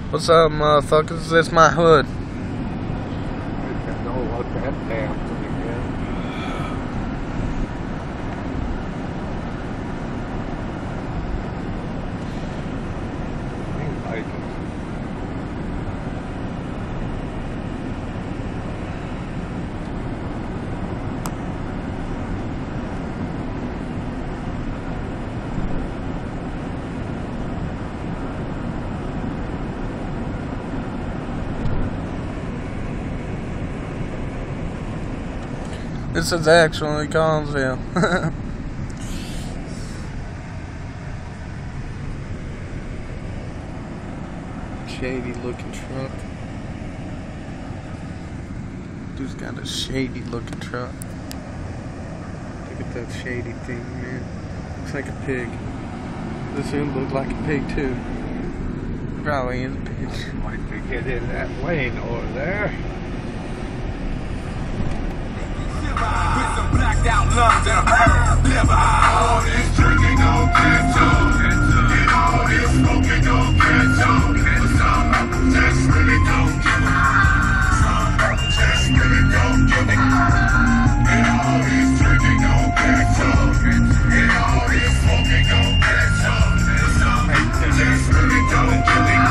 What's up, motherfuckers? This my hood. I know what that damn thing is. Ain't like it. This is actually Collinsville. Shady looking truck. Dude's got a shady looking truck. Look at that shady thing, man. Looks like a pig. This one look like a pig too. Probably is a pig. Like to get in that lane over there. With some blacked out lungs and a liver. All this drinking gon' get you. And all this smoking gon' get you. And some just really don't give a. Some just really don't give a. And all this drinking gon' get you. And all this smoking gon' get you. And some just really don't give a.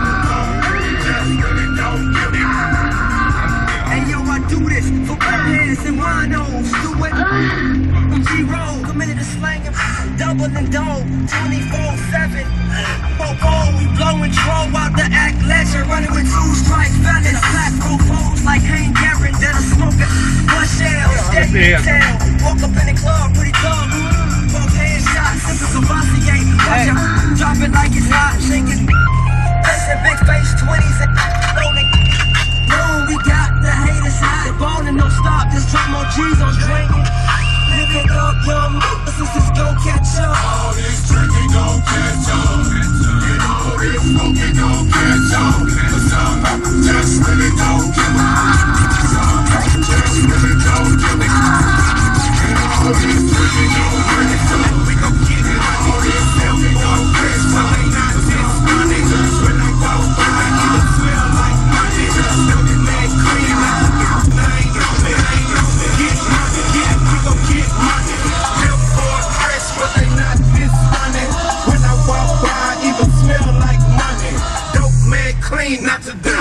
Just really don't give a. Hey yo, I do this for redheads and winos. Do it G-roll, committed to slanging, doubling dough, 24/7. We blowing troll out the act legend, running with 2 strikes, fellas. Black pose like Hank Garrett, that a smoker. One shell, steady in town. Walk up in the club, pretty dumb. Both headshots, simple Cavassier. Watch ya, drop it like it's hot, shaking. Facing big face 20s and rolling. We got the haters high, ballin' no stop, this drop more G's on drinking. Living up, young sisters gon' catch up. All this drinking gon' catch up. And all this smoking gon' catch up. And some just really don't give a. Some just really don't give a. And all this drinking gon' catch up. We gon' get it. All this smoking gon' catch up. Ain't not this money. Just when I walk by, it smell like money. Just know that man clean. I ain't gon' get money. Yeah, we gon' get money. Live for a fresh, but they not this money. When I walk by, even smell like money. Dope man clean, not to do.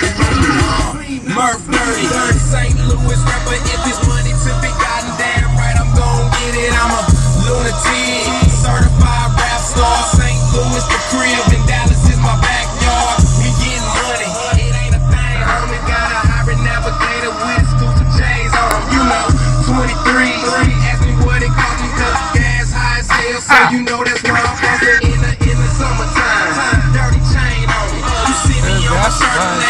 Murph dirty. St. Louis rapper, if it's money to be gotten damn right, I'm gon' get it. I'm a lunatic, certified rap star. St. Louis, the crib, and Dallas is my backyard. We getting money, it ain't a thing, homie. Got a hybrid navigator with exclusive J's on. You know, 23. Ask me what it cost me, cause gas high as hell, so you know that's where I'm from. In the summertime, dirty chain on me. You see me on my shirt.